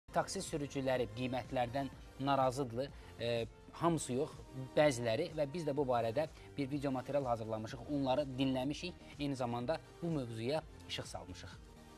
Taksi sürücüləri qiymətlərdən narazıdırlar, hamısı yox, bəziləri və biz də bu barədə bir video material hazırlamışıq, onları dinləmişik, eyni zamanda bu mövzuya işıq salmışıq.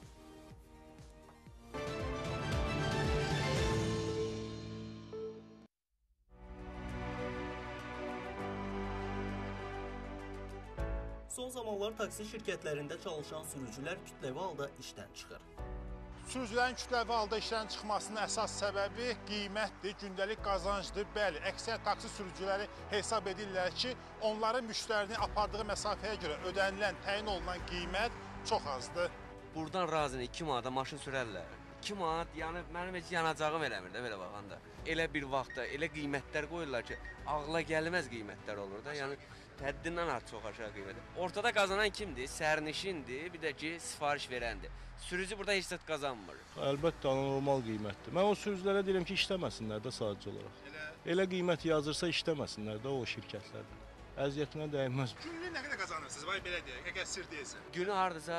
Son zamanlar taksi şirkətlərində çalışan sürücülər kütləvi halda işdən çıxır. Sürücülərin kütləvi halda işdən çıxmasının əsas səbəbi qiymətdir, gündəlik qazancdır. Bəli, əksər taksi sürücüləri hesab edirlər ki, onların müştərini apardığı məsafəyə görə ödənilən, təyin olunan qiymət çox azdır. Buradan razını 2 manata maşın sürərlər. 2 manat, yəni mənim heç yanacağım eləmir də belə baxanda. Elə bir vaxtda elə qiymətlər qoyurlar ki, ağla gəlməz qiymətlər olur da. Yəni həddindən artıq çox aşağı qiymətdir. Ortada qazanan kimdir? Sərnişindir, bir də ki, sifariş verəndir. Sürücü burada heç zət qazanmır. Əlbəttə, normal qiymətdir. Mən o sürücülərə deyirəm ki, işləməsinlər də sadəcə olaraq. Elə qiymət yazırsa işləməsinlər də o şirkətlərdə. Əziyyətinə dəyməz. Günlük nə qədər qazanırsınız? Vay belə deyək, əgər sir deyilsə. Günü hardasa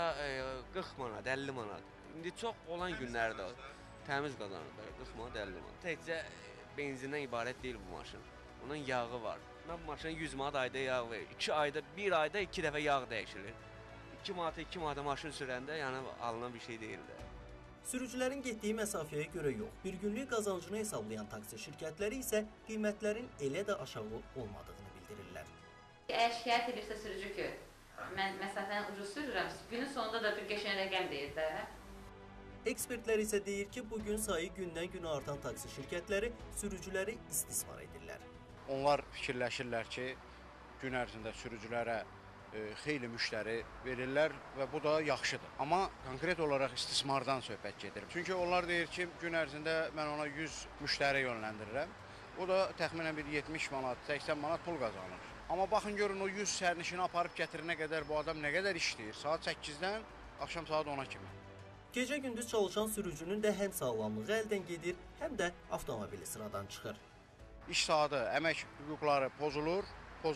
40 manat, 50 manat. İndi çox olan günlərdə təmiz qazanır. 40 manat, 50 manat. Təkcə benzindən ibarət deyil bu maşın. Onun yağı var. Mən bu maşına 100 manat ayda yağ verir. 1 ayda 2 dəfə yağ dəyişilir. 2 manata maşın sürəndə yəni alınan bir şey deyil də. Sürücülərin getdiyi məsafəyə görə yox, bir günlük qazancını hesablayan taksi şirkətləri isə qiymətlərin elə də aşağı olmadığını bildirirlər. Əgər şikayət edirsə sürücü ki, mən məsafəni ucuz sürürəm, günün sonunda da bir qəşəng rəqəm deyir də. Ekspertlər isə deyir ki, bugün sayı gündən-günə artan taksi şirkətləri sürücüləri istismar edirlər. Onlar fikirləşirlər ki, gün ərzində sürücülərə xeyli müştəri verirlər və bu da yaxşıdır. Amma konkret olaraq istismardan söhbət gedir. Çünki onlar deyir ki, gün ərzində mən ona 100 müştəri yönləndirirəm. O da təxminən bir 70 manat, 80 manat pul qazanır. Amma baxın görün o 100 sərnişini aparıb gətirinə qədər bu adam nə qədər işləyir? Saat 8-dən axşam saat 10-a kimi. Gecə-gündüz çalışan sürücünün də həm sağlamlığı əldən gedir, həm də avtomobili sıradan çıxır. İş saatı, əmək hüquqları pozulur.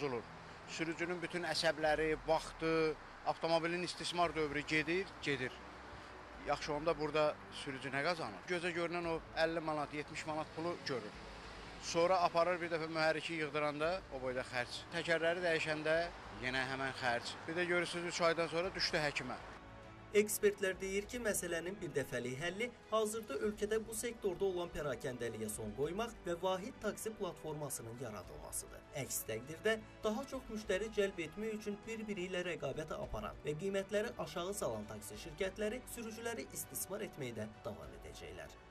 Sürücünün bütün əsəbləri, vaxtı, avtomobilin istismar dövrü gedir. Yaxşı onda burada sürücü nə qazanır? Gözə görünən o 50 manat, 70 manat pulu görür. Sonra aparır bir dəfə mühərriki yığdıranda o boyda xərc. Təkərləri dəyişəndə yenə həmən xərc. Bir də görürsünüz 3 aydan sonra düşdü həkimə. Ekspertlər deyir ki, məsələnin bir dəfəlik həlli hazırda ölkədə bu sektorda olan pərakəndəliyə son qoymaq və vahid taksi platformasının yaradılmasıdır. Əks təqdirdə daha çox müştəri cəlb etmək üçün bir-biri ilə rəqabət aparan və qiymətləri aşağı salan taksi şirkətləri sürücüləri istismar etməkdə davam edəcəklər.